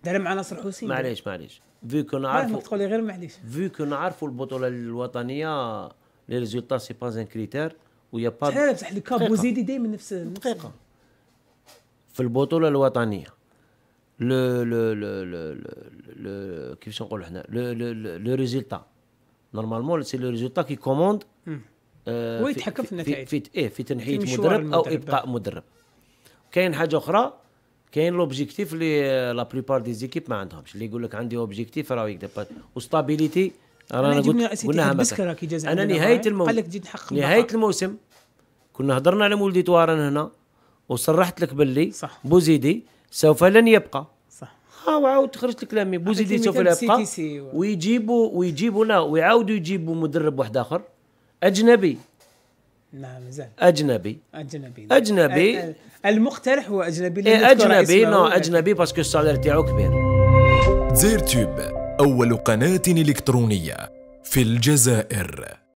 دار مع ناصر حسين. معليش فيو كو نعرفوا تقول لي غير معليش، فيو كو نعرفوا البطوله الوطنيه لي ريزولطا سي با ان كريتير ويا با شحال بصح الكاب بوزيدي دائما نفس دقيقه. في البطوله الوطنيه لو كيفاش نقولوا حنا لو ريزولطا نورمالمون سي لو ريزولطا كي كوموند ويتحكم في النتائج في تنحيه مدرب او ابقاء مدرب. كاين حاجه اخرى، كاين لوبجيكتيف اللي لا بليبار دي زيكيب ما عندهمش، اللي يقول لك عندي اوبجيكتيف راه يكتب وستابيليتي. رانا قلناها مثلا انا نهايه الموسم كنا هضرنا على مولدي توارن هنا وصرحت لك باللي بوزيدي سوف لن يبقى. صح. وعاود تخرج لك كلامي، بوزيدي سوف لا يبقى، ويجيبوا لا ويعاودوا يجيبوا مدرب واحد اخر اجنبي. نعم مازال اجنبي المقترح هو اجنبي. اجنبي باسكو السالير تاعو كبير. زير تيوب أول قناة إلكترونية في الجزائر.